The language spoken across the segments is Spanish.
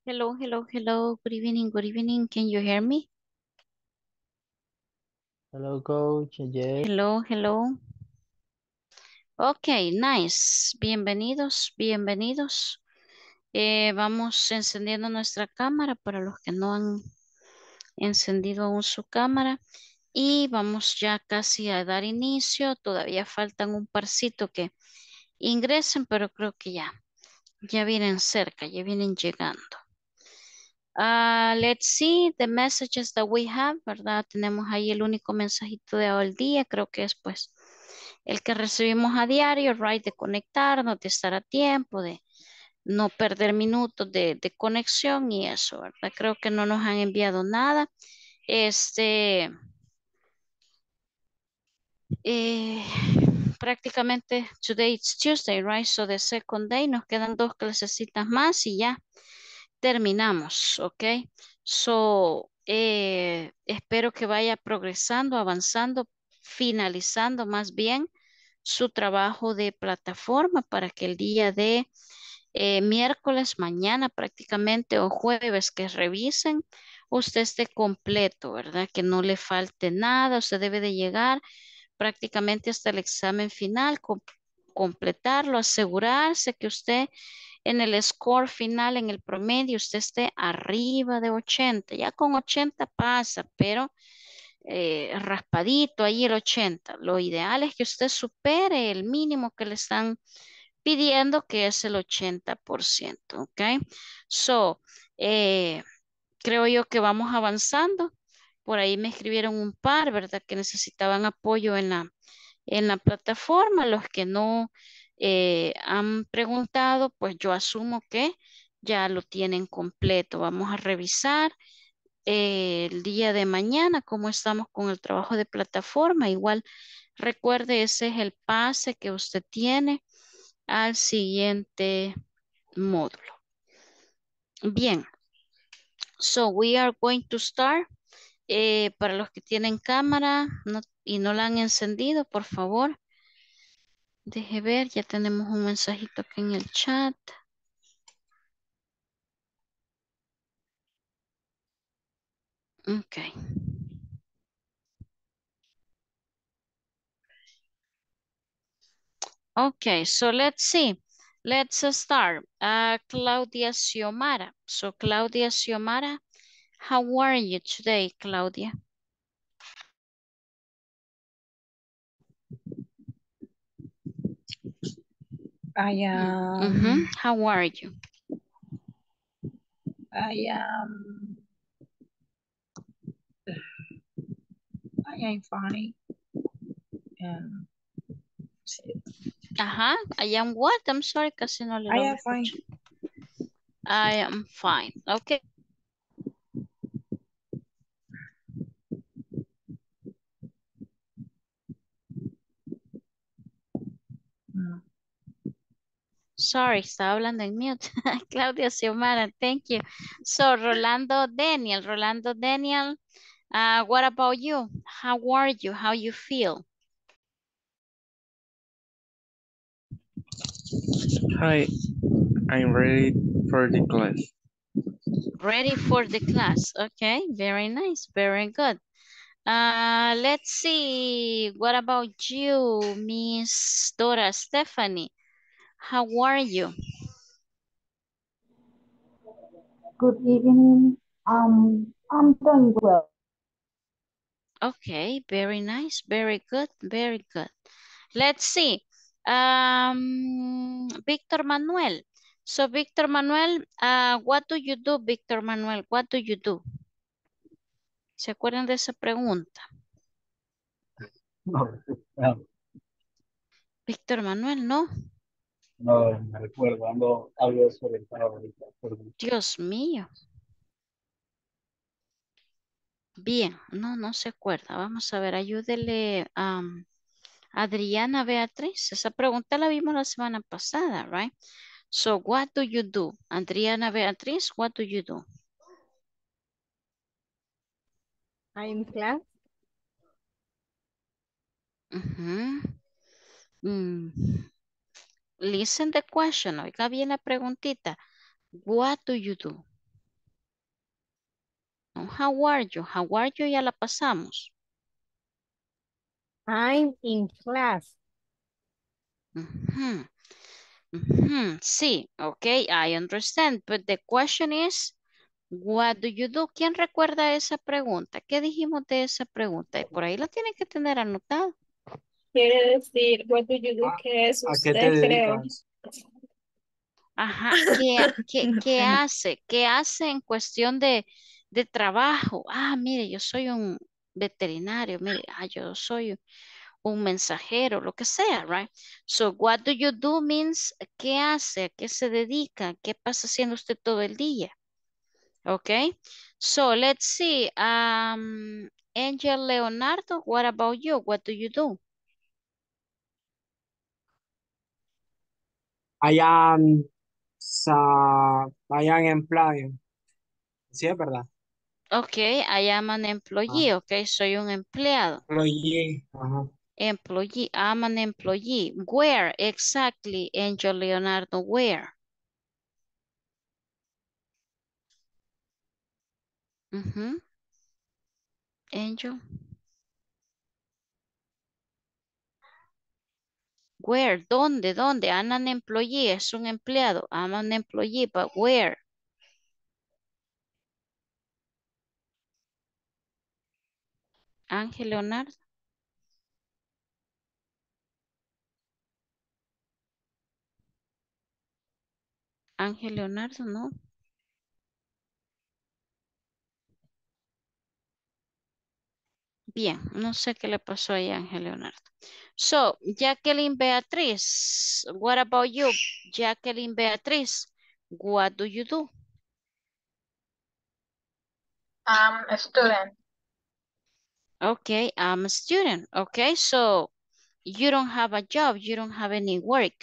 Hello, hello, hello. Good evening, good evening. Can you hear me? Hello, Coach. Yes. Hello, hello. Ok, nice. Bienvenidos, bienvenidos. Vamos encendiendo nuestra cámara para los que no han encendido aún su cámara. Y vamos ya casi a dar inicio. Todavía faltan un parcito que ingresen, pero creo que ya vienen cerca, ya vienen llegando. Let's see the messages that we have, ¿verdad? Tenemos ahí el único mensajito de hoy día, creo que es pues el que recibimos a diario, right, de conectarnos, de estar a tiempo, de no perder minutos de conexión y eso, ¿verdad? Creo que no nos han enviado nada. Este, eh, prácticamente today it's Tuesday, right? So the second day, nos quedan 2 clasecitas más y ya terminamos, ¿ok? So, espero que vaya progresando, avanzando, finalizando más bien su trabajo de plataforma para que el día de miércoles, mañana prácticamente o jueves que revisen, usted esté completo, ¿verdad? Que no le falte nada, usted debe de llegar prácticamente hasta el examen final, completarlo, asegurarse que usted en el score final, en el promedio, usted esté arriba de 80. Ya con 80 pasa, pero raspadito ahí el 80. Lo ideal es que usted supere el mínimo que le están pidiendo, que es el 80%, ¿ok? So, eh, creo yo que vamos avanzando. Por ahí me escribieron un par, ¿verdad? Que necesitaban apoyo en la plataforma. Los que no han preguntado, pues yo asumo que ya lo tienen completo. Vamos a revisar el día de mañana cómo estamos con el trabajo de plataforma. Igual recuerde, ese es el pase que usted tiene al siguiente módulo. Bien, so we are going to start. Para los que tienen cámara y no la han encendido, por favor, deje ver, ya tenemos un mensajito aquí en el chat. Ok. Okay, so let's see. Let's start. Claudia Xiomara. So Claudia Xiomara, how are you today, Claudia? I am, How are you? I am, I am fine. Um, Ajá, I am what? I'm sorry, casi no le I logro am fine. escuchar. I am fine. Okay. Mm. Sorry, estaba hablando en mute. Claudia Xiomara, thank you. So, Rolando Daniel, what about you? How are you? How you feel? Hi, I'm ready for the class. Ready for the class. Okay, very nice, very good. Let's see. What about you, Miss Dora Stephanie? How are you? Good evening. I'm doing well. Okay, very nice, very good, very good. Let's see. Víctor Manuel. So, Víctor Manuel, what do you do, Víctor Manuel? What do you do? ¿Se acuerdan de esa pregunta? No, no, Víctor Manuel, no. no me recuerdo, ando algo desorientado ahorita. Perdón. Dios mío. Bien, no se acuerda. Vamos a ver, ayúdele a Adriana Beatriz. Esa pregunta la vimos la semana pasada, right? So, what do you do? Adriana Beatriz, what do you do? I'm class. Ujú. Listen the question. Oiga bien la preguntita. What do you do? No, how are you? How are you ya la pasamos. I'm in class. Ujú, ujú, sí, okay, I understand. But the question is, what do you do? ¿Quién recuerda esa pregunta? ¿Qué dijimos de esa pregunta? Y por ahí la tiene que tener anotada. Quiere decir, what do you do? ¿A, ¿Qué es a qué te usted, creo? dedicas? Ajá, ¿qué hace? ¿Qué hace en cuestión de trabajo? Ah, mire, yo soy un veterinario, mire, yo soy un mensajero, lo que sea, right? So, what do you do means, ¿qué hace? ¿A qué se dedica? ¿Qué pasa haciendo usted todo el día? Okay, so let's see. Angel Leonardo, what about you? What do you do? I am, I am employee. Sí, es verdad. Okay, I am an Ah, employee. Okay, soy un empleado. employee. Ajá. Employee, I'm an employee. Where exactly, Angel Leonardo? Where? Ujú, Angel. Where? ¿Dónde? ¿Dónde? I'm an employee. Es un empleado. I'm an employee, but where? Ángel Leonardo. Ángel Leonardo, no. Bien, no sé qué le pasó ahí a Ángel Leonardo. So, Jacqueline Beatriz, what about you? Jacqueline Beatriz, what do you do? I'm a student. Okay, I'm a student. Okay, so you don't have a job, you don't have any work.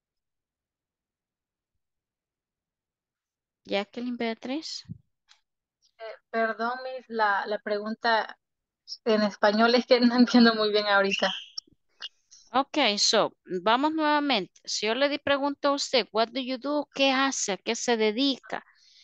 Jacqueline Beatriz. Perdón, Miss, la pregunta en español es que no entiendo muy bien ahorita. Okay, so vamos nuevamente. Si yo le di pregunta a usted, what do you do? ¿Qué hace? ¿A qué se dedica?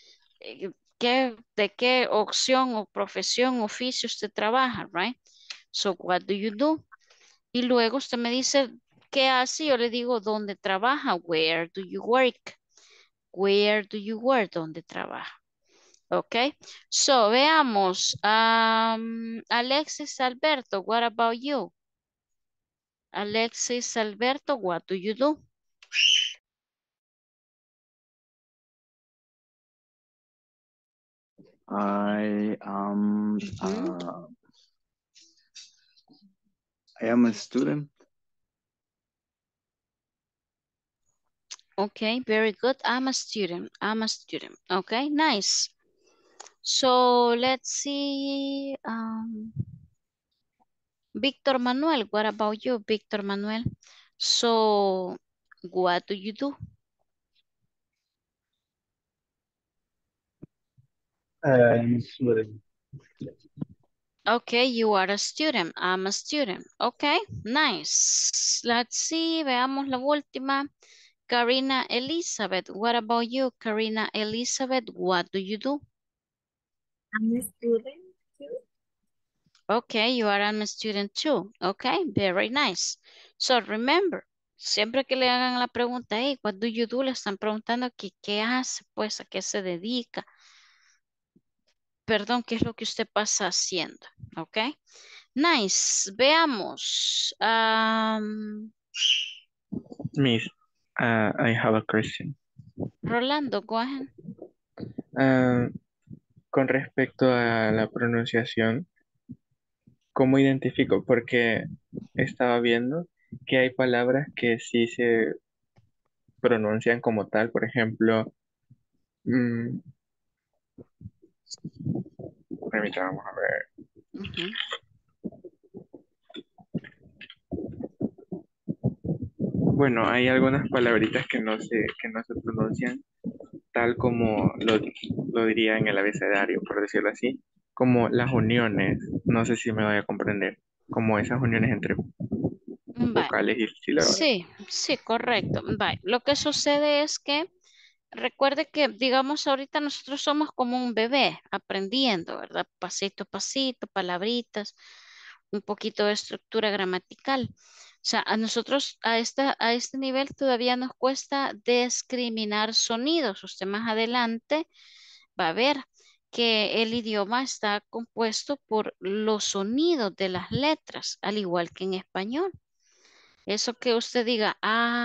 ¿De qué opción o profesión, oficio usted trabaja, right? So, what do you do? Y luego usted me dice, ¿qué hace? Yo le digo, ¿dónde trabaja? Where do you work? Where do you work? ¿Dónde trabaja? Ok. So, veamos. Alexis Alberto, what about you? Alexis Alberto, what do you do? I am Ujú. I am a student. Okay, very good. I'm a student. I'm a student. Okay, nice. So let's see. Víctor Manuel, what about you, Víctor Manuel? So, what do you do? I'm a student. Okay, you are a student. I'm a student. Okay, nice. Let's see, veamos la última. Karina Elizabeth, what about you, Karina Elizabeth? What do you do? I'm a student too. Okay, you are a student too. Okay, very nice. So remember, siempre que le hagan la pregunta, hey, what do you do? Le están preguntando que qué hace, pues, a qué se dedica. Perdón, qué es lo que usted pasa haciendo. Ok, nice. Veamos. Miss, I have a question. Rolando, go ahead. Ah, con respecto a la pronunciación, ¿cómo identifico? Porque estaba viendo que hay palabras que sí se pronuncian como tal. Por ejemplo, mm, permítame, vamos a ver. Ujú. Bueno, hay algunas palabritas que no se pronuncian tal como lo diría en el abecedario, por decirlo así, como las uniones, no sé si me voy a comprender, como esas uniones entre Bye. vocales y sílabas. Sí, sí, correcto. Bye. Lo que sucede es que recuerde que, digamos, ahorita nosotros somos como un bebé aprendiendo, ¿verdad? Pasito a pasito, palabritas, un poquito de estructura gramatical. O sea, a nosotros a este nivel todavía nos cuesta discriminar sonidos. Usted más adelante va a ver que el idioma está compuesto por los sonidos de las letras, al igual que en español. Eso que usted diga,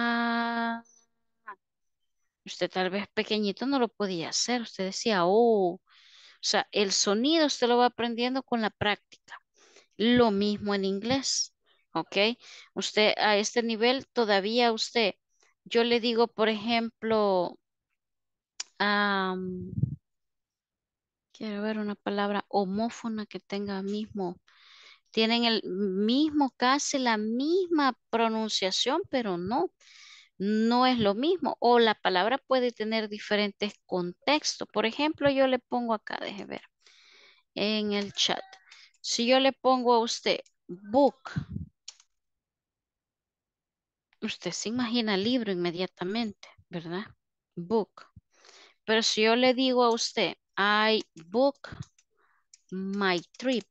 usted tal vez pequeñito no lo podía hacer. Usted decía, o sea, el sonido usted lo va aprendiendo con la práctica. Lo mismo en inglés, ¿ok? Usted a este nivel todavía yo le digo, por ejemplo, am, quiero ver una palabra homófona que tenga tienen el mismo, casi la misma pronunciación, pero no es lo mismo. O la palabra puede tener diferentes contextos. Por ejemplo, yo le pongo acá, deje ver, en el chat. Si yo le pongo a usted book, usted se imagina libro inmediatamente, ¿verdad? Book. Pero si yo le digo a usted, I book my trip.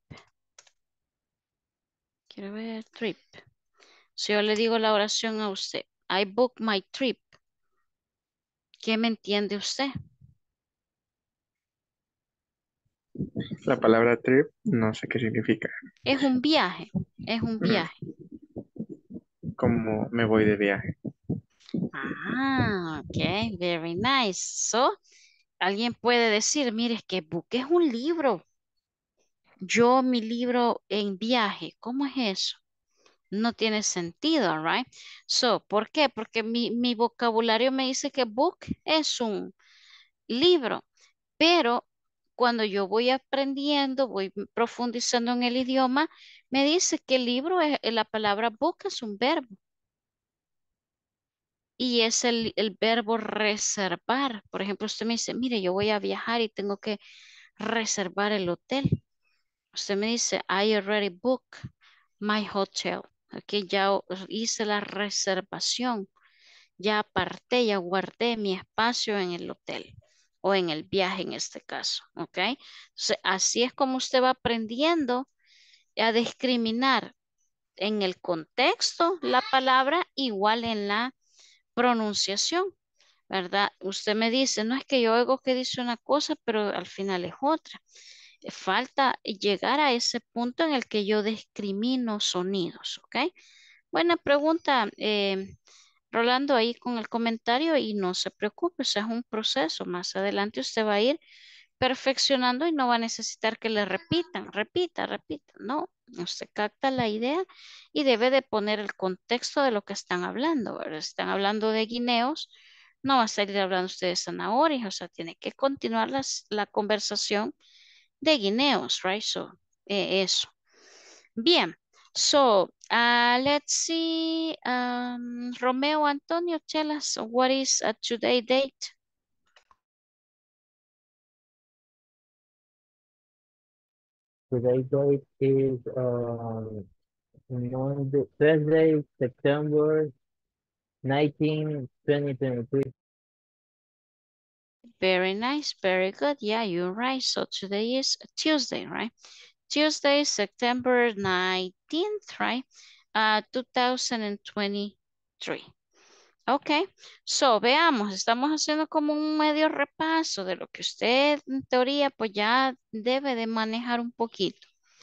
Quiero ver, trip. Si yo le digo la oración a usted, I book my trip. ¿Qué me entiende usted? La palabra trip no sé qué significa. Es un viaje, es un Mm, viaje. Como me voy de viaje. Ok, very nice. So, alguien puede decir, mire, es que book es un libro. Yo, mi libro en viaje, ¿cómo es eso? No tiene sentido, right? So, ¿por qué? Porque mi vocabulario me dice que book es un libro, pero cuando yo voy aprendiendo, voy profundizando en el idioma, me dice que el libro la palabra book es un verbo y es el verbo reservar. Por ejemplo, usted me dice, mire, yo voy a viajar y tengo que reservar el hotel. Usted me dice, I already booked my hotel. Aquí ya hice la reservación, ya aparté, ya guardé mi espacio en el hotel o en el viaje en este caso, ¿ok? Entonces, así es como usted va aprendiendo a discriminar en el contexto la palabra igual en la pronunciación, ¿verdad? Usted me dice, no es que yo oigo que dice una cosa, pero al final es otra. Falta llegar a ese punto en el que yo discrimino sonidos, ¿ok? Buena pregunta, Rolando, ahí con el comentario y no se preocupe, o sea, es un proceso. Más adelante usted va a ir perfeccionando y no va a necesitar que le repitan, repita, repita. No, usted capta la idea y debe de poner el contexto de lo que están hablando, ¿verdad? Si están hablando de guineos, no va a salir hablando usted de zanahorias, o sea, tiene que continuar la conversación de guineos, right? So, eso. Bien. So, let's see. Romeo Antonio, tell us what is today date? Today's date is Monday, Thursday, September 19, 2023. Very nice, very good. Yeah, you're right. So today is Tuesday, right? Tuesday, September 19th, right? 2023. Ok, so veamos, estamos haciendo como un medio repaso de lo que usted en teoría pues ya debe de manejar un poquito.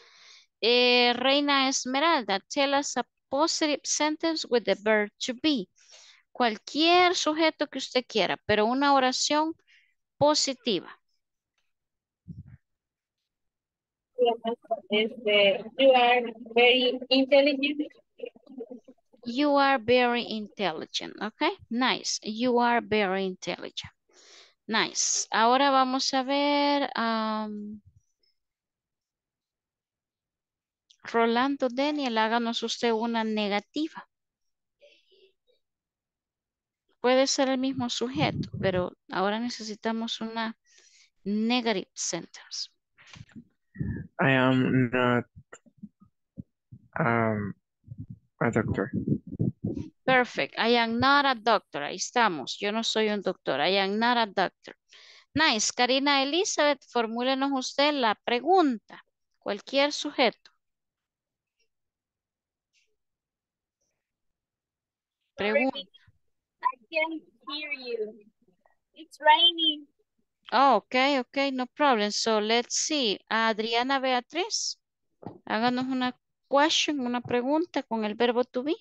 Reina Esmeralda, tell us a positive sentence with the verb to be. Cualquier sujeto que usted quiera, pero una oración positiva. You are very intelligent. You are very intelligent, okay? Nice. You are very intelligent. Nice. Ahora vamos a ver. Rolando Daniel, háganos usted una negativa. Puede ser el mismo sujeto, pero ahora necesitamos una negative sentence. I am not um, A doctor. Perfect. I am not a doctor. Ahí estamos. Yo no soy un doctor. I am not a doctor. Nice. Karina Elizabeth, formúlenos usted la pregunta. Cualquier sujeto. Sorry, Pregunta. I can't hear you. It's raining. Oh, ok, no problem. So let's see. Adriana Beatriz, háganos una question, una pregunta con el verbo to be.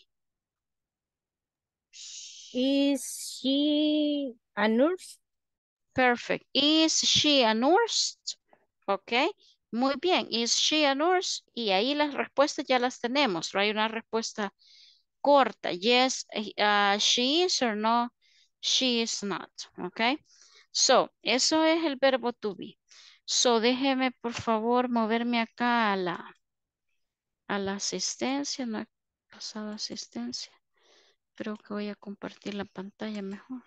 Is she a nurse? Perfect. Is she a nurse? Ok. Muy bien. Is she a nurse? Y ahí las respuestas ya las tenemos. ¿No? Hay una respuesta corta. Yes, she is or no, she is not. Ok. So, eso es el verbo to be. So, déjeme por favor moverme acá a la asistencia. No he pasado asistencia. Creo que voy a compartir la pantalla mejor.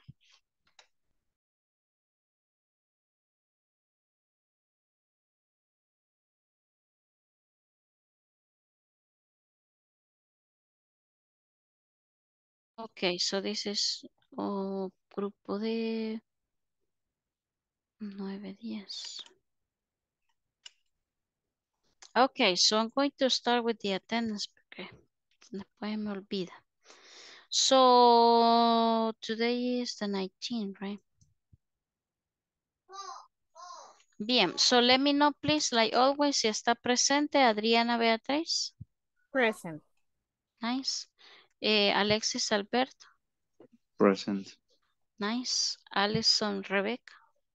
Ok, so this is grupo de 9, 10. Okay, so I'm going to start with the attendance porque después me olvida. So today is the 19th, right? Bien, so let me know please, like always, si está presente Adriana Beatriz. Present. Nice. Alexis Alberto. Present. Nice. Alison Rebecca.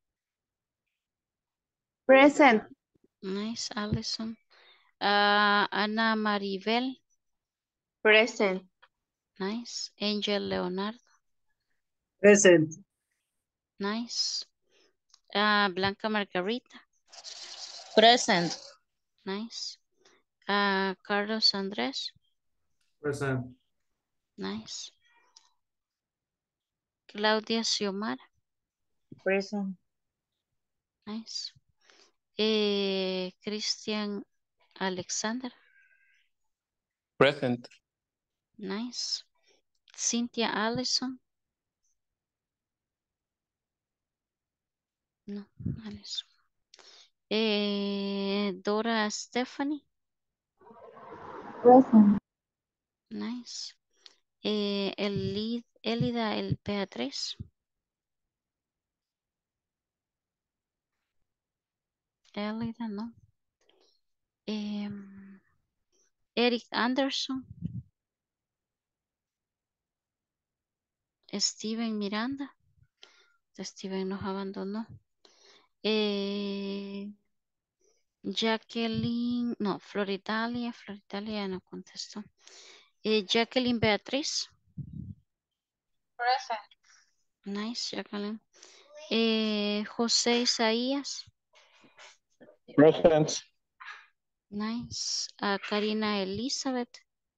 Present. Nice, Alison. Ana Maribel. Present. Nice. Angel Leonardo. Present. Nice. Blanca Margarita. Present. Nice. Carlos Andrés. Present. Nice. Claudia Xiomara. Present. Nice. Cristian Alexander. Present. Nice. Cynthia Allison. No, Allison. Dora Stephanie. Present. Nice. Elida el Beatriz. Elida, no. Eric Anderson. Steven Miranda. Steven nos abandonó. Jacqueline, no, Floritalia ya no contestó. Jacqueline Beatriz. Present. Nice, Jacqueline. José Isaías. Present. Nice. Karina Elizabeth.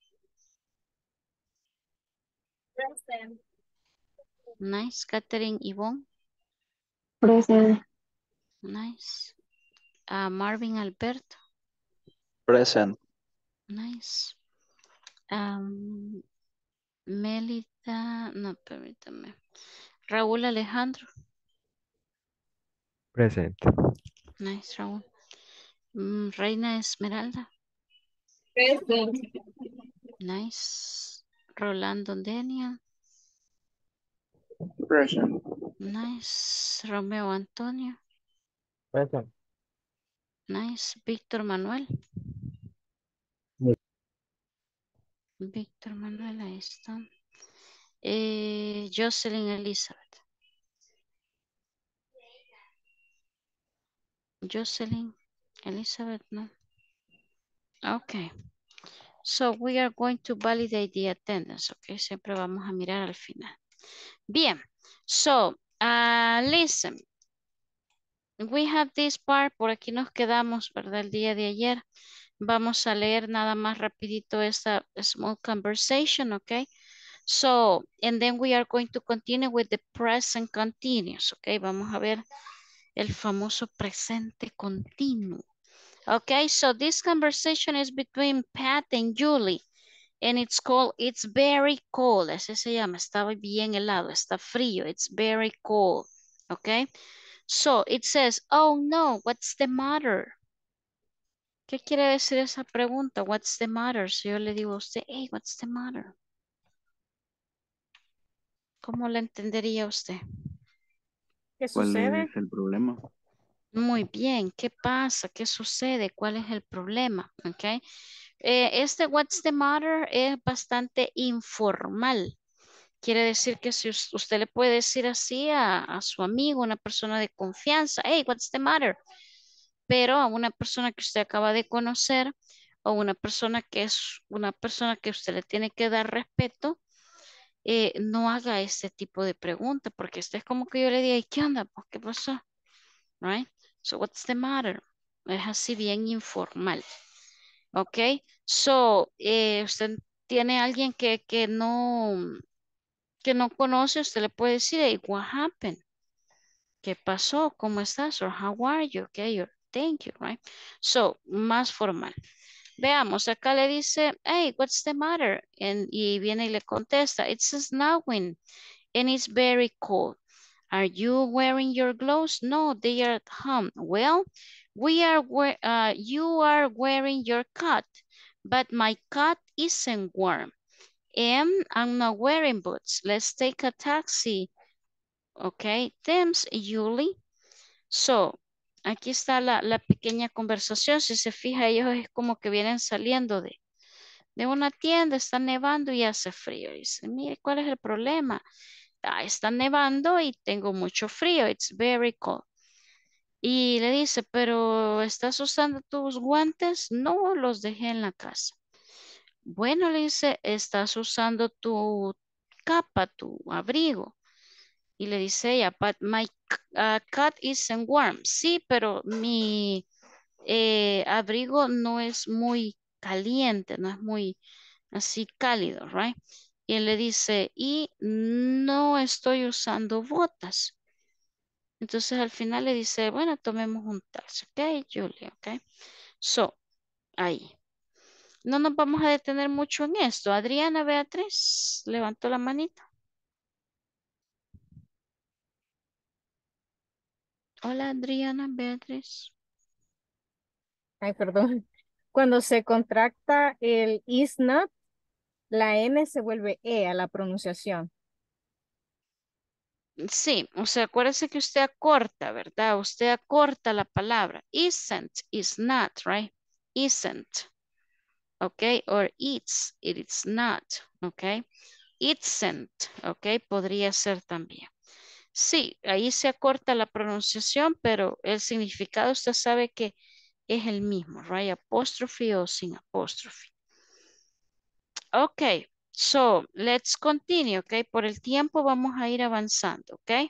Present. Nice. Catherine Yvonne. Present. Nice. Marvin Alberto. Present. Nice. Melita, no, permítame. Raúl Alejandro. Present. Nice, Raúl. Reina Esmeralda. Present. Nice. Rolando Daniel. Present. Nice. Romeo Antonio. Present. Nice. Víctor Manuel. Yes. Víctor Manuel, ahí está. Jocelyn Elizabeth. Jocelyn Elizabeth, no. Okay. So we are going to validate the attendance. Okay, siempre vamos a mirar al final. Bien. So, listen. We have this part, por aquí nos quedamos, ¿verdad? El día de ayer. Vamos a leer nada más rapidito esta small conversation, okay? So, and then we are going to continue with the present continuous, okay? Vamos a ver el famoso presente continuo. Okay, so this conversation is between Pat and Julie. And it's cold, it's very cold. Así se llama, está bien helado, está frío. It's very cold. Okay. So it says, oh no, what's the matter? ¿Qué quiere decir esa pregunta? What's the matter? Si yo le digo a usted, hey, what's the matter? ¿Cómo la entendería usted? ¿Qué ¿Cuál sucede? es el problema? Muy bien, ¿qué pasa? ¿Qué sucede? ¿Cuál es el problema? Okay. Este what's the matter es bastante informal. Quiere decir que si usted le puede decir así a su amigo, una persona de confianza, hey, what's the matter? Pero a una persona que usted acaba de conocer o una persona que es una persona que usted le tiene que dar respeto, no haga este tipo de pregunta porque este es como que yo le diga, ¿y qué onda? Pues, ¿qué pasó? Right? So, what's the matter? Es así bien informal. Ok, so, usted tiene alguien que no conoce, usted le puede decir, hey, what happened? ¿Qué pasó? ¿Cómo estás? Or how are you? Okay, or thank you, right? So, más formal. Veamos, acá le dice, hey, what's the matter? Y viene y le contesta, it's snowing and it's very cold. Are you wearing your gloves? No, they are at home. Well, you are wearing your coat, but my coat isn't warm. And I'm not wearing boots. Let's take a taxi. Okay, thanks, Julie. So, aquí está la pequeña conversación. Si se fija, ellos es como que vienen saliendo de una tienda, está nevando y hace frío. Dice, mire, ¿cuál es el problema? Ah, está nevando y tengo mucho frío. It's very cold. Y le dice, pero ¿estás usando tus guantes? No, los dejé en la casa. Bueno, le dice, ¿estás usando tu capa, tu abrigo? Y le dice ella, but my cat isn't warm. Sí, pero mi abrigo no es muy caliente, no es muy así cálido, right? Y él le dice, y no estoy usando botas. Entonces al final le dice, bueno, tomemos un taxi, ok, Julie, ok. So, ahí. No nos vamos a detener mucho en esto. Adriana Beatriz levantó la manita. Hola, Adriana Beatriz. Ay, perdón. Cuando se contracta el is not, la N se vuelve E a la pronunciación. Sí, o sea, acuérdese que usted acorta, ¿verdad? Usted acorta la palabra. Isn't, is not, right? Isn't, ok? Or it's not, ok? Isn't, ok? Podría ser también. Sí, ahí se acorta la pronunciación, pero el significado usted sabe que es el mismo, right? Apóstrofe o sin apóstrofe. Ok, so let's continue, ok? Por el tiempo vamos a ir avanzando, ok?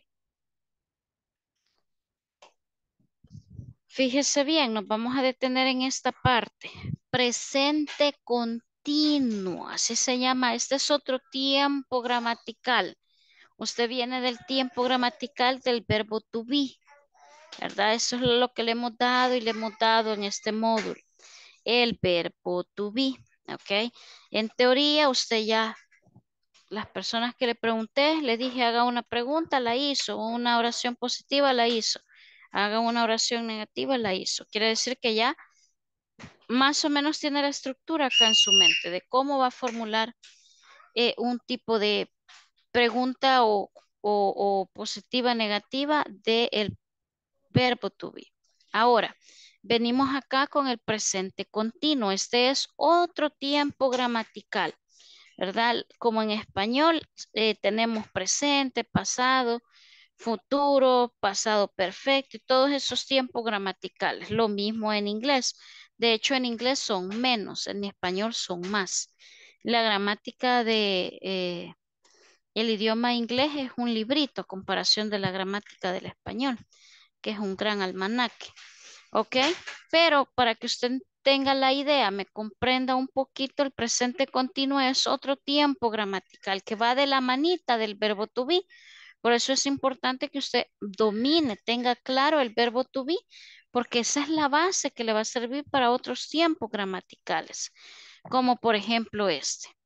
Fíjese bien, nos vamos a detener en esta parte. Presente continuo, así se llama. Este es otro tiempo gramatical. Usted viene del tiempo gramatical del verbo to be, ¿verdad? Eso es lo que le hemos dado y le hemos dado en este módulo. El verbo to be, ¿ok? En teoría, usted ya, las personas que le pregunté, le dije haga una pregunta, la hizo, una oración positiva, la hizo. Haga una oración negativa, la hizo. Quiere decir que ya más o menos tiene la estructura acá en su mente de cómo va a formular un tipo de pregunta o positiva, negativa del verbo to be. Ahora, venimos acá con el presente continuo. Este es otro tiempo gramatical, ¿verdad? Como en español tenemos presente, pasado, futuro, pasado perfecto y todos esos tiempos gramaticales. Lo mismo en inglés. De hecho, en inglés son menos, en español son más. La gramática de el idioma inglés es un librito a comparación de la gramática del español, que es un gran almanaque. ¿Ok? Pero para que usted tenga la idea, me comprenda un poquito, el presente continuo es otro tiempo gramatical que va de la manita del verbo to be. Por eso es importante que usted domine, tenga claro el verbo to be, porque esa es la base que le va a servir para otros tiempos gramaticales, como por ejemplo este.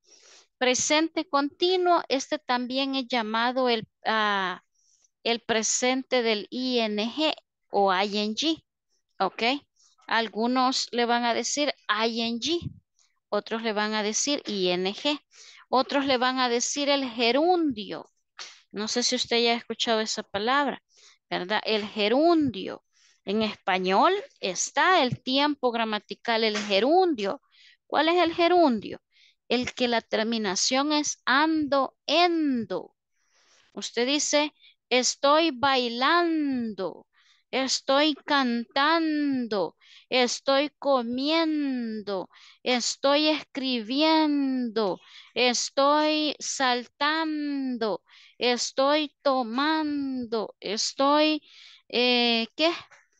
Presente continuo, este también es llamado el presente del ing o ing, ¿ok? Algunos le van a decir ing, otros le van a decir ing, otros le van a decir el gerundio. No sé si usted ya ha escuchado esa palabra, ¿verdad? El gerundio. En español está el tiempo gramatical, el gerundio. ¿Cuál es el gerundio? El que la terminación es ando, endo. Usted dice, estoy bailando, estoy cantando, estoy comiendo, estoy escribiendo, estoy saltando, estoy tomando, estoy, ¿qué?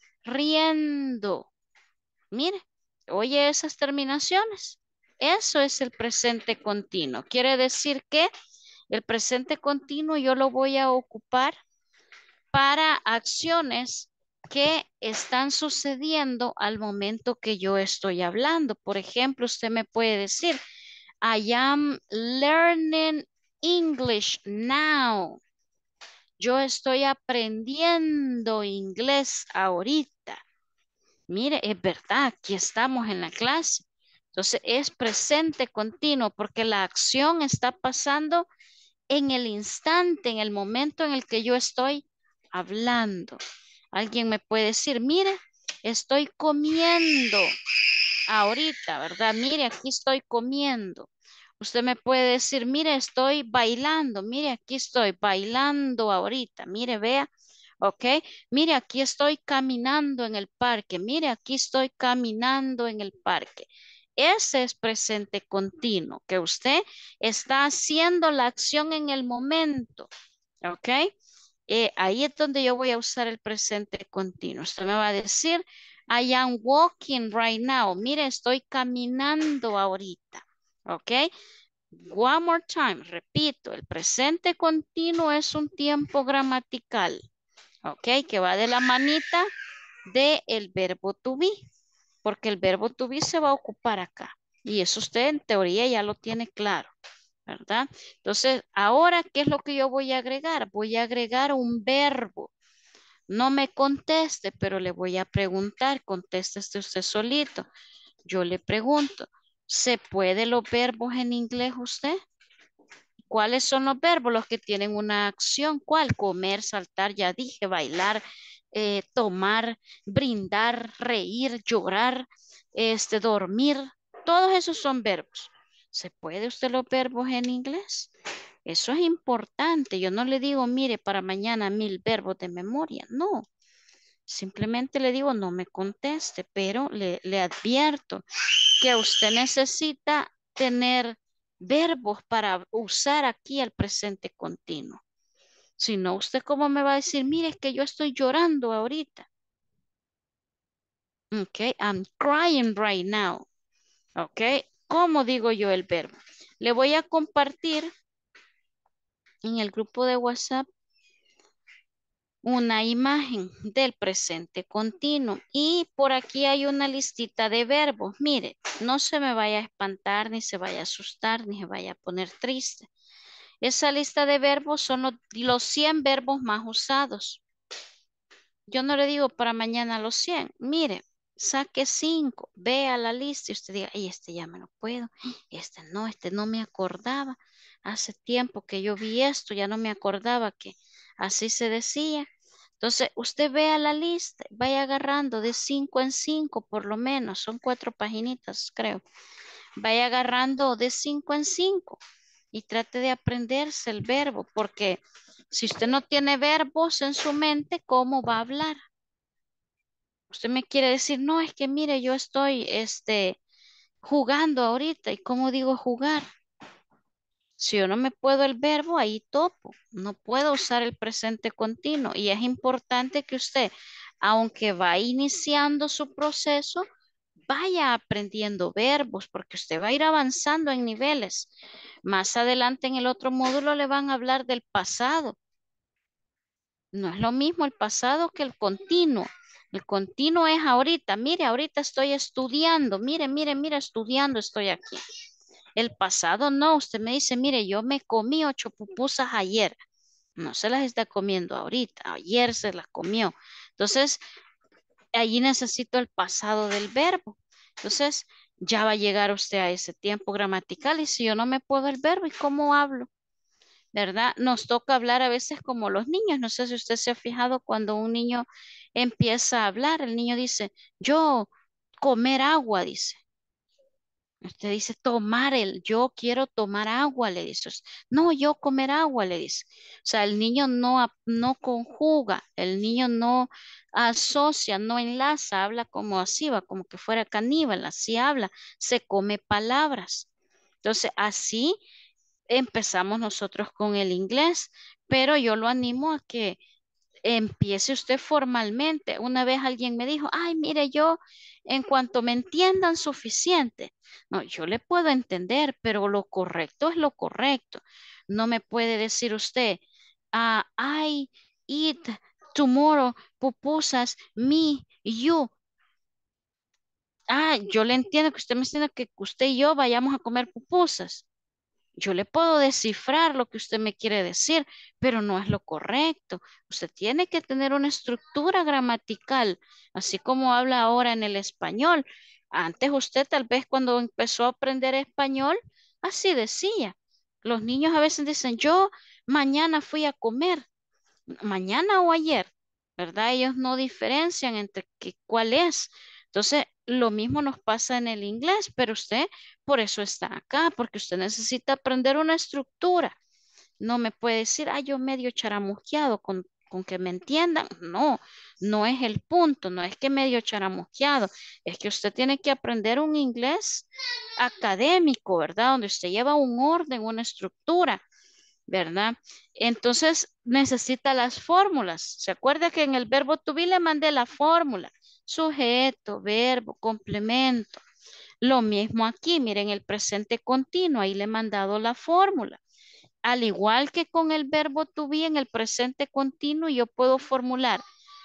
Riendo. Mire, oye esas terminaciones. Eso es el presente continuo. Quiere decir que el presente continuo yo lo voy a ocupar para acciones que están sucediendo al momento que yo estoy hablando. Por ejemplo, usted me puede decir, I am learning English now. Yo estoy aprendiendo inglés ahorita. Mire, es verdad, aquí estamos en la clase. Entonces es presente continuo porque la acción está pasando en el instante, en el momento en el que yo estoy hablando. Alguien me puede decir, mire, estoy comiendo ahorita, ¿verdad? Mire, aquí estoy comiendo. Usted me puede decir, mire, estoy bailando. Mire, aquí estoy bailando ahorita. Mire, vea. ¿Ok? Mire, aquí estoy caminando en el parque. Mire, aquí estoy caminando en el parque. Ese es presente continuo, que usted está haciendo la acción en el momento. ¿Ok? Ahí es donde yo voy a usar el presente continuo. Usted me va a decir, I am walking right now. Mire, estoy caminando ahorita. ¿Ok? One more time. Repito, el presente continuo es un tiempo gramatical. ¿Ok? Que va de la manita del verbo to be. Porque el verbo to be se va a ocupar acá. Y eso usted en teoría ya lo tiene claro, ¿verdad? Entonces, ahora, ¿qué es lo que yo voy a agregar? Voy a agregar un verbo. No me conteste, pero le voy a preguntar, contéstese usted solito. Yo le pregunto, ¿se puede los verbos en inglés usted? ¿Cuáles son los verbos? Los que tienen una acción. ¿Cuál? Comer, saltar, ya dije, bailar, tomar, brindar, reír, llorar, dormir. Todos esos son verbos. ¿Se puede usted los verbos en inglés? Eso es importante. Yo no le digo, mire, para mañana 1000 verbos de memoria. No. Simplemente le digo, no me conteste, pero le advierto que usted necesita tener verbos para usar aquí el presente continuo. Si no, ¿usted cómo me va a decir? Mire, es que yo estoy llorando ahorita. Ok, I'm crying right now. Ok, ¿cómo digo yo el verbo? Le voy a compartir en el grupo de WhatsApp una imagen del presente continuo y por aquí hay una listita de verbos. Mire, no se me vaya a espantar, ni se vaya a asustar, ni se vaya a poner triste. Esa lista de verbos son los 100 verbos más usados. Yo no le digo para mañana los 100. Mire, saque 5, vea la lista y usted diga, ay, este ya me lo puedo, este no me acordaba. Hace tiempo que yo vi esto, ya no me acordaba que así se decía. Entonces, usted vea la lista, vaya agarrando de 5 en 5 por lo menos, son 4 paginitas, creo. Vaya agarrando de 5 en 5 y trate de aprenderse el verbo, porque si usted no tiene verbos en su mente, ¿cómo va a hablar? Usted me quiere decir, no, es que mire, yo estoy jugando ahorita. ¿Y cómo digo jugar? Si yo no me puedo el verbo, ahí topo. No puedo usar el presente continuo. Y es importante que usted, aunque va iniciando su proceso, vaya aprendiendo verbos, porque usted va a ir avanzando en niveles. Más adelante en el otro módulo le van a hablar del pasado. No es lo mismo el pasado que el continuo. El continuo es ahorita. Mire, ahorita estoy estudiando. Mire, estudiando estoy aquí. El pasado no, usted me dice, mire, yo me comí 8 pupusas ayer. No se las está comiendo ahorita, ayer se las comió. Entonces, allí necesito el pasado del verbo. Entonces, ya va a llegar usted a ese tiempo gramatical y si yo no me puedo el verbo, ¿y cómo hablo? ¿Verdad? Nos toca hablar a veces como los niños. No sé si usted se ha fijado cuando un niño empieza a hablar, el niño dice, yo comer agua, dice. Usted dice tomar yo quiero tomar agua, le dice. No, yo comer agua, le dice. O sea, el niño no conjuga, el niño no asocia, no enlaza, habla como así, va como que fuera caníbal, así habla, se come palabras. Entonces, así empezamos nosotros con el inglés, pero yo lo animo a que empiece usted formalmente. Una vez alguien me dijo, ay, mire, yo en cuanto me entiendan suficiente. No, yo le puedo entender, pero lo correcto es lo correcto. No me puede decir usted, I eat tomorrow pupusas, me, you. Yo le entiendo que usted me entiende que usted y yo vayamos a comer pupusas. Yo le puedo descifrar lo que usted me quiere decir, pero no es lo correcto. Usted tiene que tener una estructura gramatical, así como habla ahora en el español. Antes usted tal vez cuando empezó a aprender español, así decía. Los niños a veces dicen, yo mañana fui a comer mañana o ayer, ¿verdad? Ellos no diferencian entre cuál es. Entonces, lo mismo nos pasa en el inglés, pero usted por eso está acá, porque usted necesita aprender una estructura. No me puede decir, yo medio charamusqueado con que me entiendan. No, no es el punto, no es que medio charamusqueado, es que usted tiene que aprender un inglés académico, ¿verdad? Donde usted lleva un orden, una estructura. ¿Verdad? Entonces necesita las fórmulas. ¿Se acuerda que en el verbo to be le mandé la fórmula? Sujeto, verbo, complemento. Lo mismo aquí, miren el presente continuo, ahí le he mandado la fórmula. Al igual que con el verbo to be en el presente continuo, yo puedo formular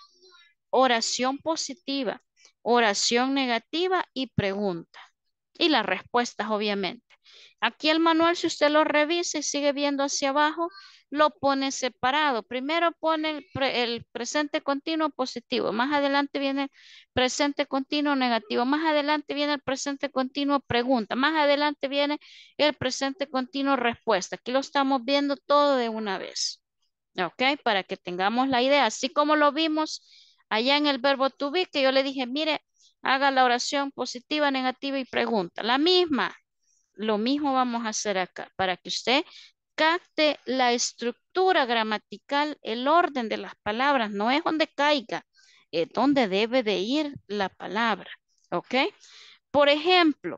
oración positiva, oración negativa y pregunta. Y las respuestas, obviamente. Aquí el manual, si usted lo revisa y sigue viendo hacia abajo, lo pone separado. Primero pone el presente continuo positivo. Más adelante viene el presente continuo negativo. Más adelante viene el presente continuo pregunta. Más adelante viene el presente continuo respuesta. Aquí lo estamos viendo todo de una vez. ¿Ok? Para que tengamos la idea. Así como lo vimos allá en el verbo to be, que yo le dije, mire, haga la oración positiva, negativa y pregunta. La misma. Lo mismo vamos a hacer acá para que usted capte la estructura gramatical, el orden de las palabras. No es donde caiga, es donde debe de ir la palabra. ¿Ok? Por ejemplo,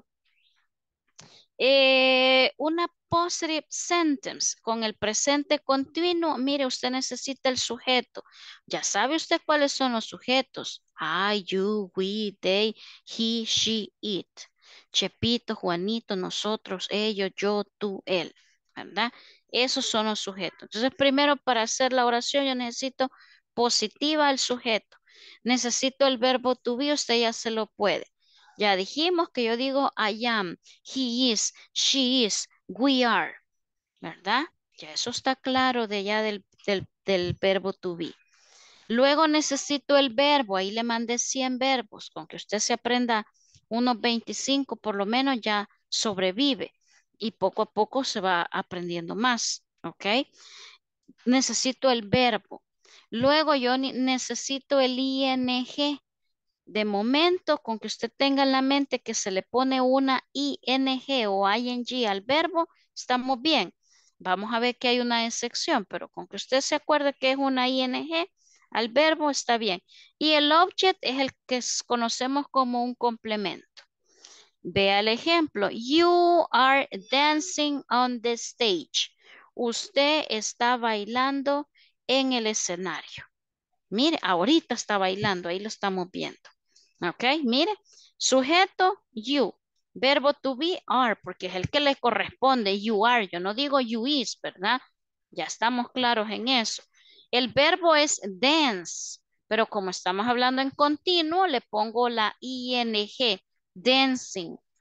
una positive sentence con el presente continuo, mire, usted necesita el sujeto. Ya sabe usted cuáles son los sujetos. I, you, we, they, he, she, it. Chepito, Juanito, nosotros, ellos, yo, tú, él. ¿Verdad? Esos son los sujetos. Entonces, primero para hacer la oración yo necesito positiva el sujeto. Necesito el verbo to be, usted ya se lo puede. Ya dijimos que yo digo I am, he is, she is, we are, ¿verdad? Ya eso está claro de ya del verbo to be. Luego necesito el verbo, ahí le mandé 100 verbos, con que usted se aprenda unos 25 por lo menos ya sobrevive y poco a poco se va aprendiendo más, ¿ok? Necesito el verbo. Luego yo necesito el ing. De momento, con que usted tenga en la mente que se le pone una ing o ing al verbo, estamos bien. Vamos a ver que hay una excepción, pero con que usted se acuerde que es una ing al verbo, está bien. Y el object es el que conocemos como un complemento. Vea el ejemplo. You are dancing on the stage. Usted está bailando en el escenario. Mire, ahorita está bailando, ahí lo estamos viendo. Ok, mire, sujeto, you. Verbo to be, are, porque es el que le corresponde, you are. Yo no digo you is, ¿verdad? Ya estamos claros en eso. El verbo es dance, pero como estamos hablando en continuo, le pongo la ing, dancing.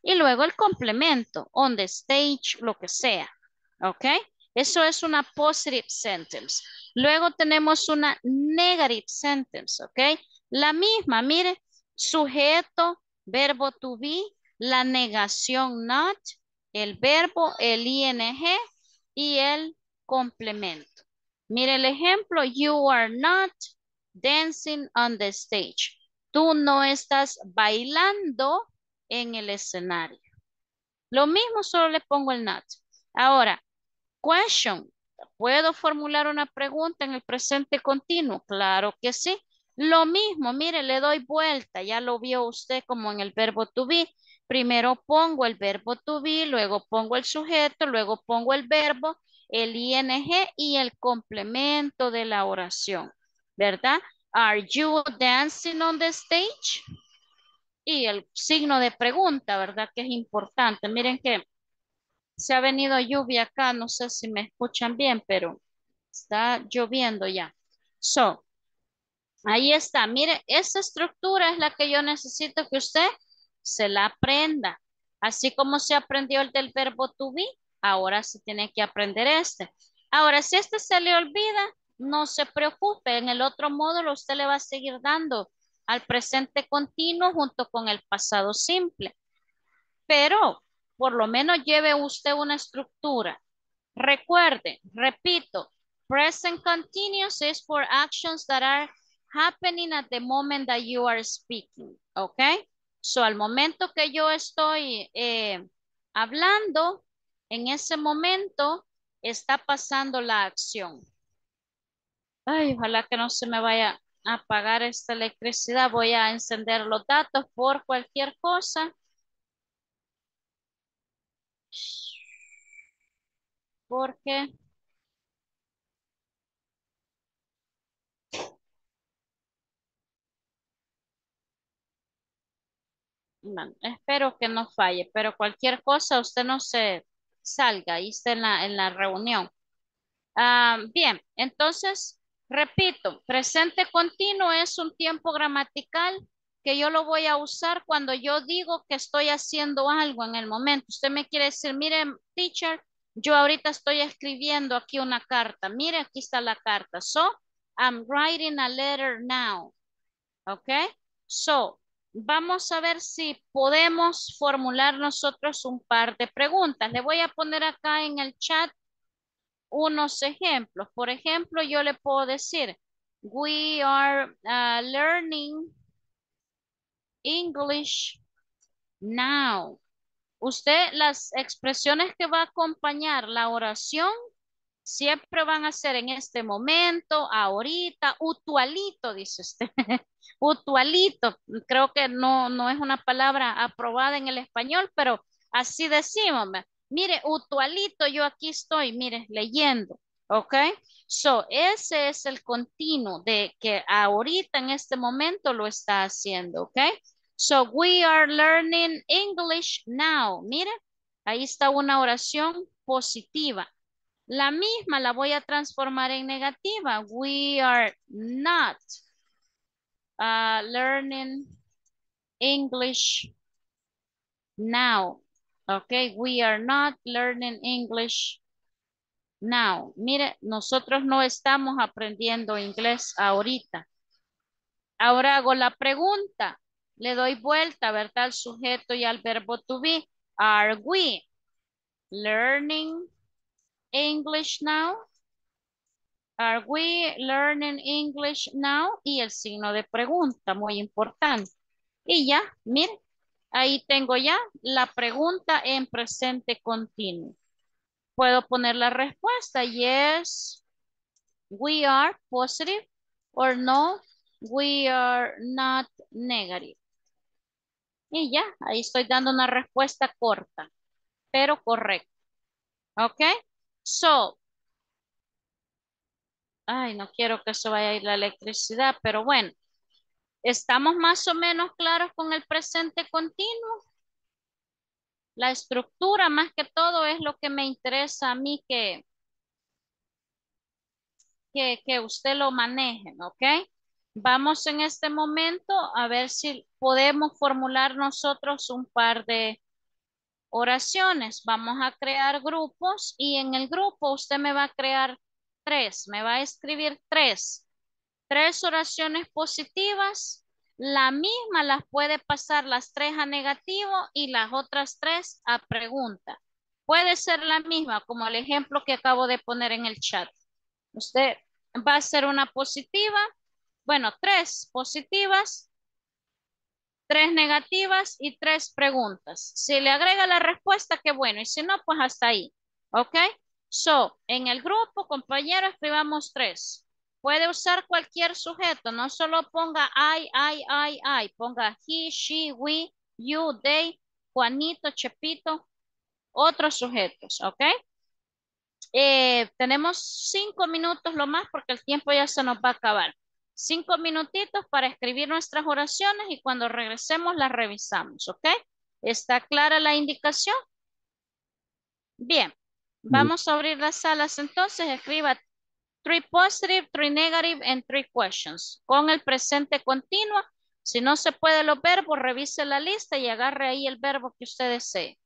Y luego el complemento, on the stage, lo que sea. ¿Ok? Eso es una positive sentence. Luego tenemos una negative sentence. ¿Ok? La misma, mire, sujeto, verbo to be, la negación not, el verbo, el ing y el complemento. Mire el ejemplo, you are not dancing on the stage. Tú no estás bailando en el escenario. Lo mismo, solo le pongo el not. Ahora, question. ¿Puedo formular una pregunta en el presente continuo? Claro que sí. Lo mismo, mire, le doy vuelta. Ya lo vio usted como en el verbo to be. Primero pongo el verbo to be, luego pongo el sujeto, luego pongo el verbo, el ing y el complemento de la oración. ¿Verdad? Are you dancing on the stage? Y el signo de pregunta, ¿verdad? Que es importante. Miren que se ha venido lluvia acá, no sé si me escuchan bien, pero está lloviendo ya. So, ahí está. Mire, esa estructura es la que yo necesito que usted se la aprenda. Así como se aprendió el del verbo to be, ahora se tiene que aprender este. Ahora, si este se le olvida, no se preocupe. En el otro módulo usted le va a seguir dando al presente continuo junto con el pasado simple. Pero por lo menos lleve usted una estructura. Recuerde, repito, present continuous is for actions that are happening at the moment that you are speaking, ¿ok? So, al momento que yo estoy hablando, en ese momento está pasando la acción. Ay, ojalá que no se me vaya a apagar esta electricidad. Voy a encender los datos por cualquier cosa. Porque bueno, espero que no falle, pero cualquier cosa usted no se salga, ahí está en la reunión. Bien, entonces, repito, presente continuo es un tiempo gramatical que yo lo voy a usar cuando yo digo que estoy haciendo algo en el momento. Usted me quiere decir, mire, teacher, yo ahorita estoy escribiendo aquí una carta. Mire, aquí está la carta. So, I'm writing a letter now. ¿Ok? So, vamos a ver si podemos formular nosotros un par de preguntas. Le voy a poner acá en el chat unos ejemplos. Por ejemplo, yo le puedo decir, we are learning English now. Usted, las expresiones que va a acompañar la oración siempre van a ser en este momento, ahorita, utualito, dice usted. Utualito, creo que no es una palabra aprobada en el español, pero así decimos. Mire, utualito, yo aquí estoy, mire, leyendo, ¿ok? So, ese es el continuo de que ahorita en este momento lo está haciendo, ¿ok? So, we are learning English now. Mire, ahí está una oración positiva. La misma la voy a transformar en negativa. We are not learning English now. Okay, we are not learning English now. Mire, nosotros no estamos aprendiendo inglés ahorita. Ahora hago la pregunta. Le doy vuelta, ¿verdad? Al sujeto y al verbo to be. Are we learning English now? Are we learning English now? Y el signo de pregunta, muy importante. Y ya, mire, ahí tengo ya la pregunta en presente continuo. Puedo poner la respuesta, yes, we are positive, or no, we are not negative. Y ya, ahí estoy dando una respuesta corta, pero correcta. ¿Ok? So, ay, no quiero que se vaya a ir la electricidad, pero bueno. ¿Estamos más o menos claros con el presente continuo? La estructura más que todo es lo que me interesa a mí que usted lo maneje, ¿ok? Vamos en este momento a ver si podemos formular nosotros un par de oraciones. Vamos a crear grupos y en el grupo usted me va a crear tres, me va a escribir tres oraciones positivas. La misma las puede pasar las tres a negativo y las otras tres a pregunta. Puede ser la misma, como el ejemplo que acabo de poner en el chat. Usted va a hacer una positiva, bueno, tres positivas, tres negativas y tres preguntas. Si le agrega la respuesta, qué bueno. Y si no, pues hasta ahí. ¿Ok? So, en el grupo, compañero, escribamos tres. Puede usar cualquier sujeto. No solo ponga I. Ponga he, she, we, you, they, Juanito, Chepito, otros sujetos. ¿Ok? Tenemos 5 minutos lo más porque el tiempo ya se nos va a acabar. 5 minutitos para escribir nuestras oraciones y cuando regresemos las revisamos, ¿ok? ¿Está clara la indicación? Bien, vamos a abrir las salas entonces. Escriba 3 positive, 3 negative and 3 questions con el presente continuo. Si no se puede los verbos, revise la lista y agarre ahí el verbo que usted desee.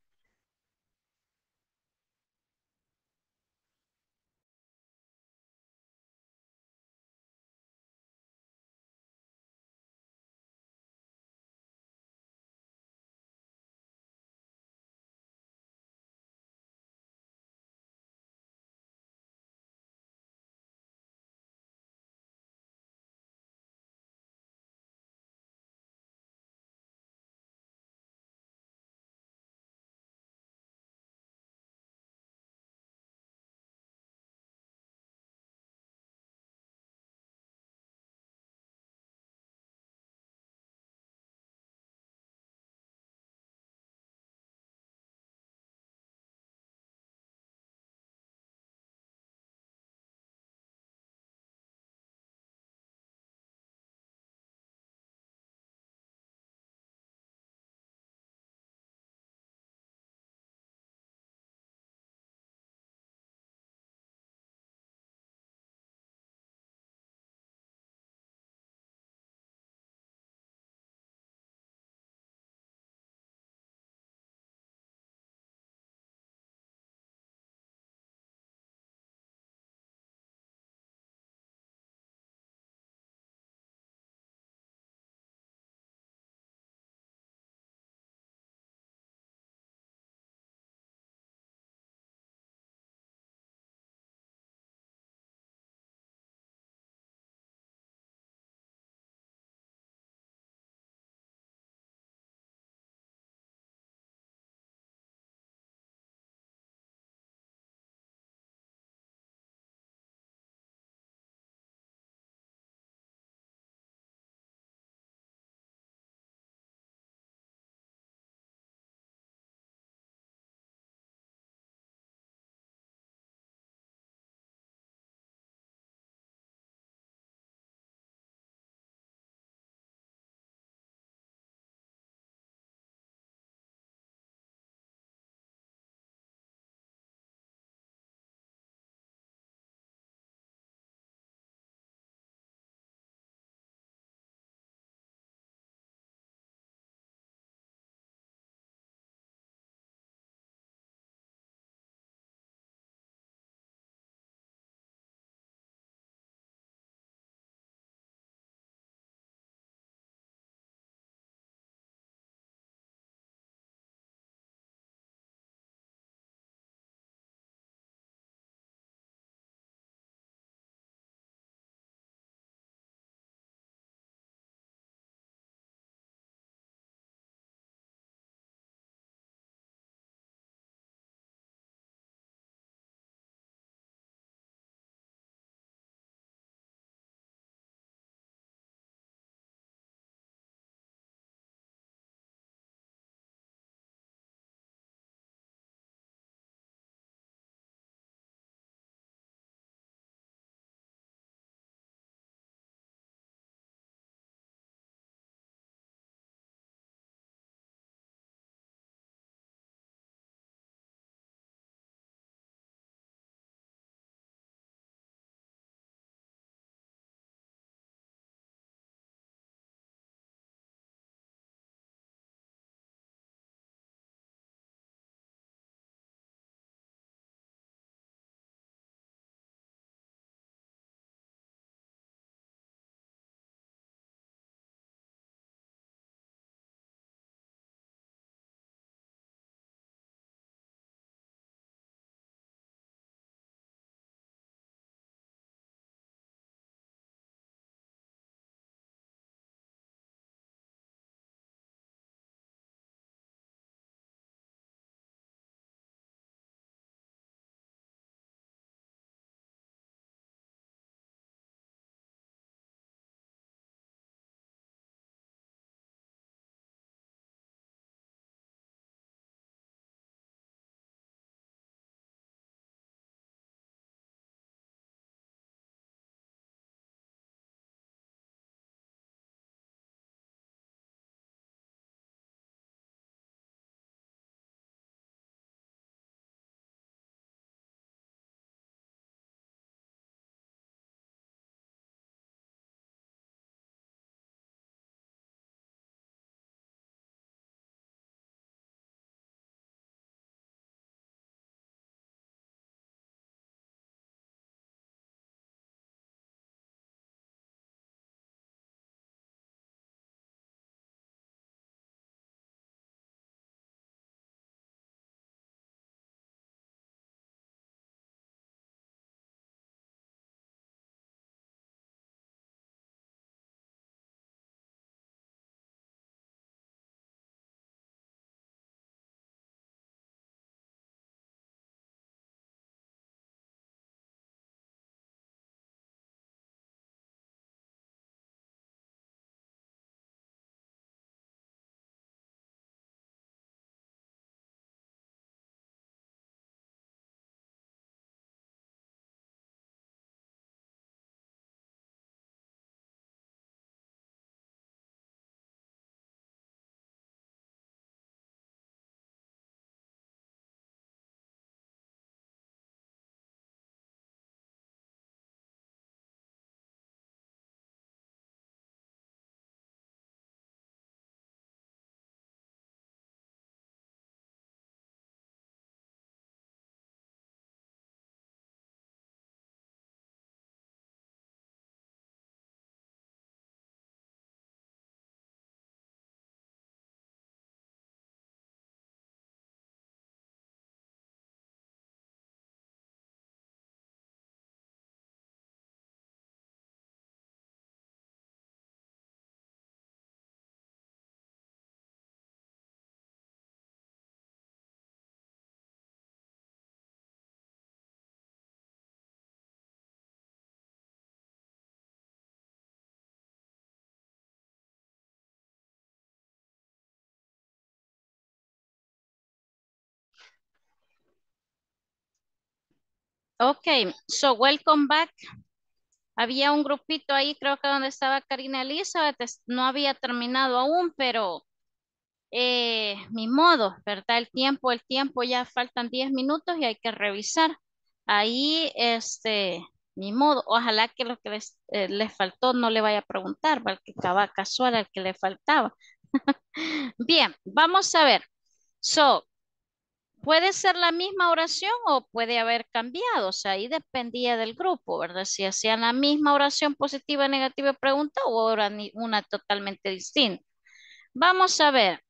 Ok, so welcome back. Había un grupito ahí, creo que donde estaba Karina Elizabeth, no había terminado aún, pero ni modo, ¿verdad? El tiempo, ya faltan 10 minutos y hay que revisar. Ahí, ni modo, ojalá que lo que les faltó no le vaya a preguntar, para que estaba casual al que le faltaba. Bien, vamos a ver. So, puede ser la misma oración o puede haber cambiado, o sea, ahí dependía del grupo, ¿verdad? Si hacían la misma oración positiva, negativa, pregunta o era una totalmente distinta. Vamos a ver.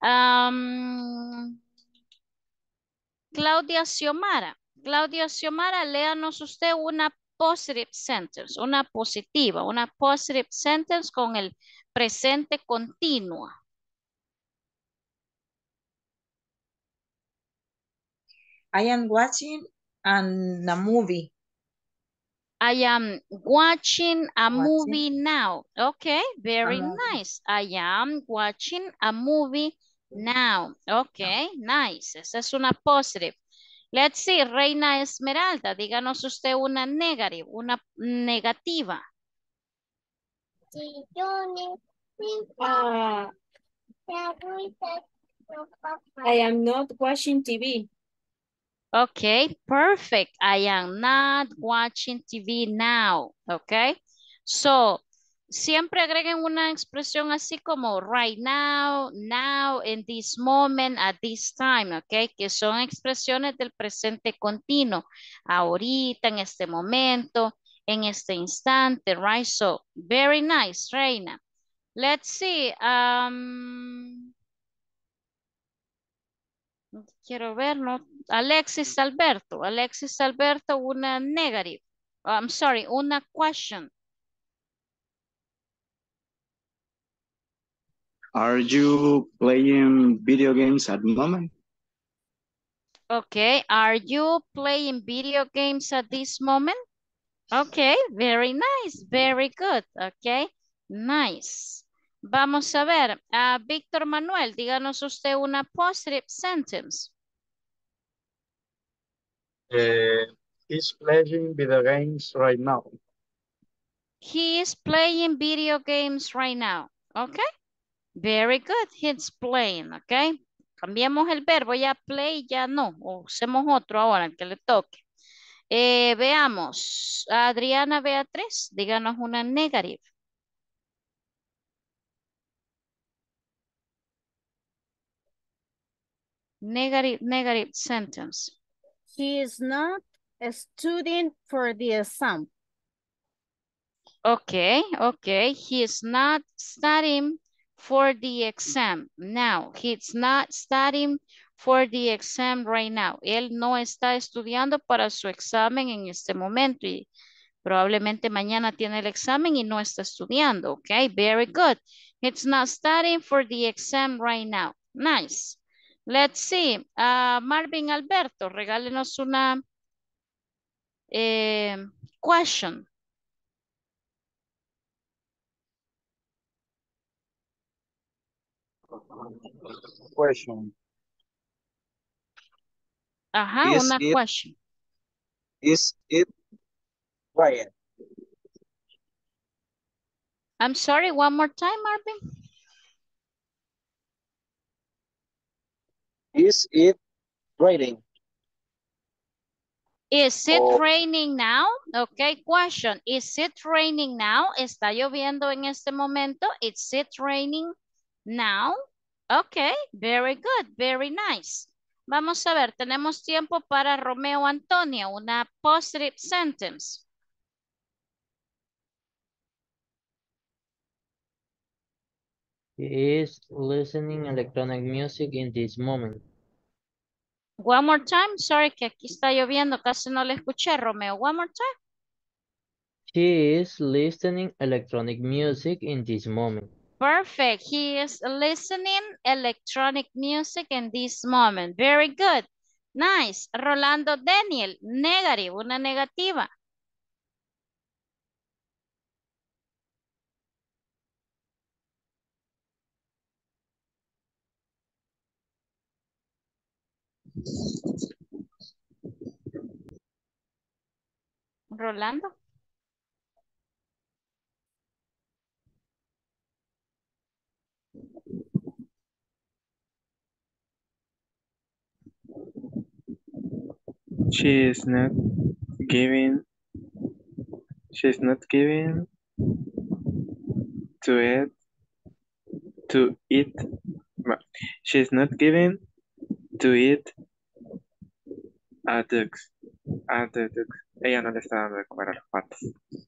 Claudia Xiomara. Claudia Xiomara, léanos usted una positive sentence, una positiva, una positive sentence con el presente continuo. I am watching a movie. I am watching a Watching movie now. Okay, a very movie. nice. I am watching a movie now. Okay, nice. Esa es una positive. Let's see, Reina Esmeralda, díganos usted una negative, una negativa. Uh, I am not watching TV. Okay, perfect. I am not watching TV now. Okay, so siempre agreguen una expresión así como right now, now, in this moment, at this time. Okay, que son expresiones del presente continuo. Ahorita, en este momento, en este instante, right? So, very nice, Reina. Let's see. Quiero ver, ¿no? Alexis Alberto. Alexis Alberto, una negative. I'm sorry, una question. Are you playing video games at the moment? Okay, are you playing video games at this moment? Okay, very nice, very good. Okay, nice. Vamos a ver, Víctor Manuel, díganos usted una positive sentence. He's playing video games right now. He is playing video games right now. Okay, very good. He's playing. Okay, cambiemos el verbo. Ya play, ya no. Usemos otro ahora, el que le toque. Veamos. Adriana Beatriz, díganos una negative. Negative sentence. He is not studying for the exam. Okay, okay. He is not studying for the exam now. He's not studying for the exam right now. Él no está estudiando para su examen en este momento y probablemente mañana tiene el examen y no está estudiando. Okay, very good. It's not studying for the exam right now. Nice. Let's see. Marvin Alberto, regálenos una question. Question. Ajá, una question. Is it quiet? I'm sorry, one more time, Marvin. Is it raining? Is it Oh. raining now? Okay, question. Is it raining now? ¿Está lloviendo en este momento? Is it raining now? Okay, very good, very nice. Vamos a ver, tenemos tiempo para Romeo Antonio, una positive sentence. He is listening electronic music in this moment. One more time, sorry que aquí está lloviendo, casi no le escuché, Romeo. One more time. She is listening electronic music in this moment. Perfect. He is listening electronic music in this moment. Very good. Nice. Rolando Daniel, negative, una negativa. Rolando. She is not giving. She's not giving to it to eat. Well, she's not giving to eat a ducks. A the ducks. Ella no le está dando de comer a los patos.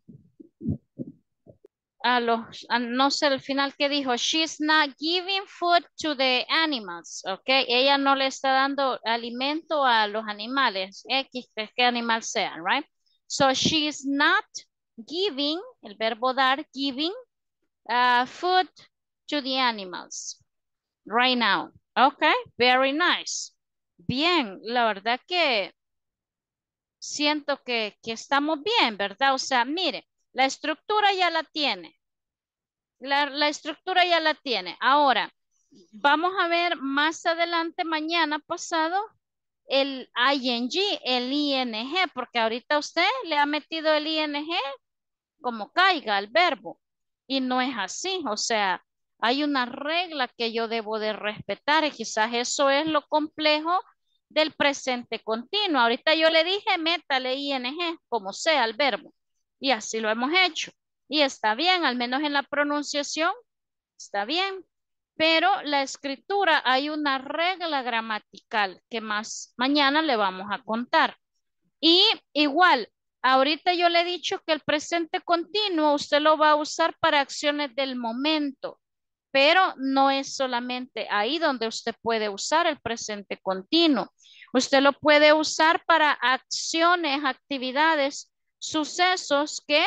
No sé el final que dijo, she's not giving food to the animals, ok, ella no le está dando alimento a los animales, X, que animal sean, right? So she's not giving, el verbo dar, giving food to the animals right now, ok, very nice. Bien, la verdad que siento que estamos bien, ¿verdad? O sea, mire, la estructura ya la tiene. La estructura ya la tiene. Ahora, vamos a ver más adelante, mañana pasado, el ing, el ing, porque ahorita usted le ha metido el ing como caiga al verbo. Y no es así. O sea, hay una regla que yo debo de respetar y quizás eso es lo complejo del presente continuo. Ahorita yo le dije, métale ing, como sea el verbo. Y así lo hemos hecho. Y está bien, al menos en la pronunciación está bien, pero la escritura hay una regla gramatical que más mañana le vamos a contar. Y igual, ahorita yo le he dicho que el presente continuo usted lo va a usar para acciones del momento, pero no es solamente ahí donde usted puede usar el presente continuo. Usted lo puede usar para acciones, actividades, sucesos que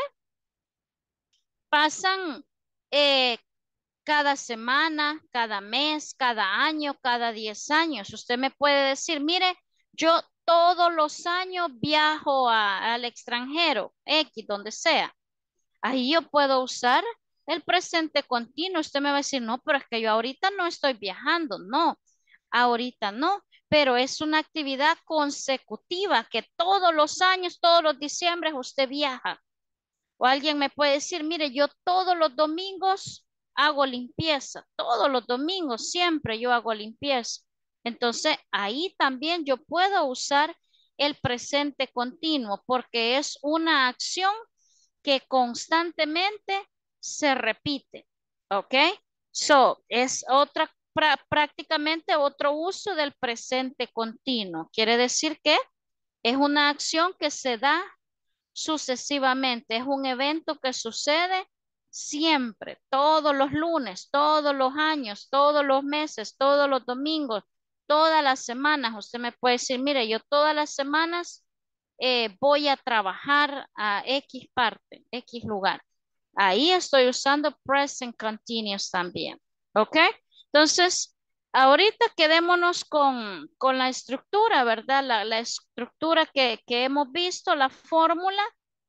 pasan eh, cada semana, cada mes, cada año, cada 10 años. Usted me puede decir, mire, yo todos los años viajo al extranjero, X, donde sea. Ahí yo puedo usar el presente continuo. Usted me va a decir, no, pero es que yo ahorita no estoy viajando. No, ahorita no, pero es una actividad consecutiva que todos los años, todos los diciembres usted viaja. O alguien me puede decir, mire, yo todos los domingos hago limpieza, todos los domingos siempre yo hago limpieza. Entonces, ahí también yo puedo usar el presente continuo porque es una acción que constantemente se repite. ¿Ok? So, es prácticamente otro uso del presente continuo. Quiere decir que es una acción que se da sucesivamente. Es un evento que sucede siempre, todos los lunes, todos los años, todos los meses, todos los domingos, todas las semanas. Usted me puede decir, mire, yo todas las semanas voy a trabajar a X parte, X lugar. Ahí estoy usando present continuous también. ¿Ok? Entonces, ahorita quedémonos con la estructura, ¿verdad? La estructura que hemos visto, la fórmula.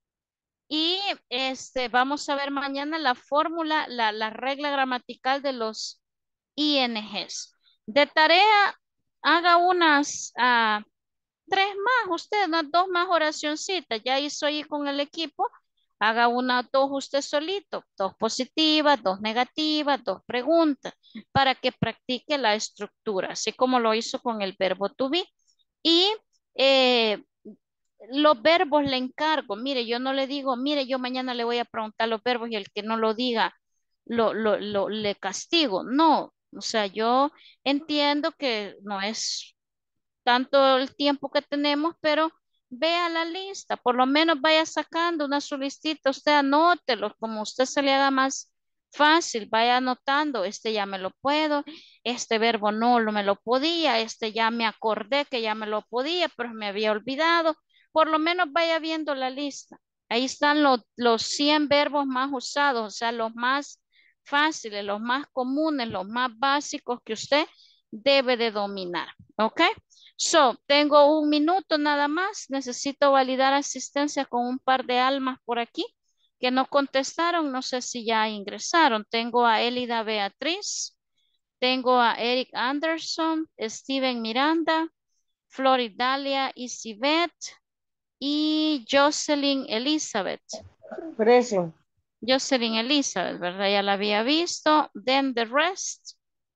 Y vamos a ver mañana la fórmula, la regla gramatical de los INGs. De tarea, haga unas tres más, usted, unas dos más oracioncitas. Ya hizo ahí con el equipo. Haga una, dos usted solito, dos positivas, dos negativas, dos preguntas, para que practique la estructura, así como lo hizo con el verbo to be. Y eh, los verbos le encargo. Mire, yo no le digo, mire, yo mañana le voy a preguntar los verbos y el que no lo diga, le castigo. No, o sea, yo entiendo que no es tanto el tiempo que tenemos, pero vea la lista, por lo menos vaya sacando una su listita, usted anótelo como usted se le haga más fácil, vaya anotando, este ya me lo puedo, este verbo no lo me lo podía, este ya me acordé que ya me lo podía, pero me había olvidado, por lo menos vaya viendo la lista. Ahí están los 100 verbos más usados, o sea, los más fáciles, los más comunes, los más básicos que usted debe de dominar, ¿ok? So, tengo un minuto nada más. Necesito validar asistencia con un par de almas por aquí que no contestaron. No sé si ya ingresaron. Tengo a Elida Beatriz, tengo a Eric Anderson, Steven Miranda, Floridalia Isibet, Y Jocelyn Elizabeth. Present. Jocelyn Elizabeth, ¿verdad? Ya la había visto. Then the rest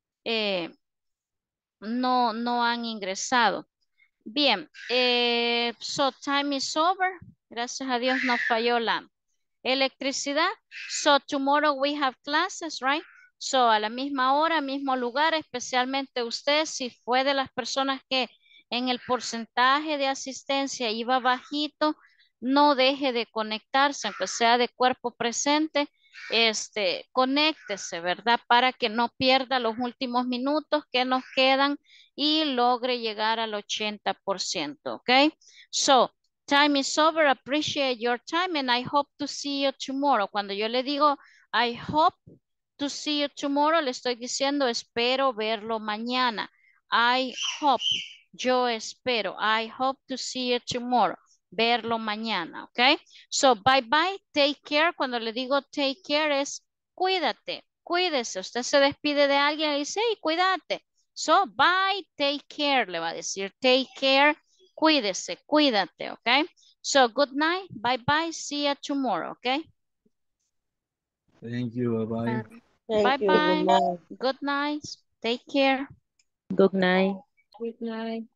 no han ingresado. Bien, so time is over. Gracias a Dios no falló la electricidad. So tomorrow we have classes, right? So a la misma hora, mismo lugar, especialmente usted, si fue de las personas que en el porcentaje de asistencia iba bajito, no deje de conectarse, aunque sea de cuerpo presente, conéctese, ¿verdad? Para que no pierda los últimos minutos que nos quedan y logre llegar al 80%, ¿ok? So, time is over. Appreciate your time and I hope to see you tomorrow. Cuando yo le digo I hope to see you tomorrow, le estoy diciendo espero verlo mañana. I hope, yo espero. I hope to see you tomorrow. Verlo mañana, ¿ok? So, bye bye, take care. Cuando le digo take care es cuídate, cuídese. Usted se despide de alguien y dice, hey, cuídate. So, bye, take care, le va a decir take care. Cuídese, cuídate, ¿ok? So, good night, bye bye, see you tomorrow, ¿ok? Thank you. Bye bye. Bye Thank you. Good bye, night. good night, take care. Good night. Good night.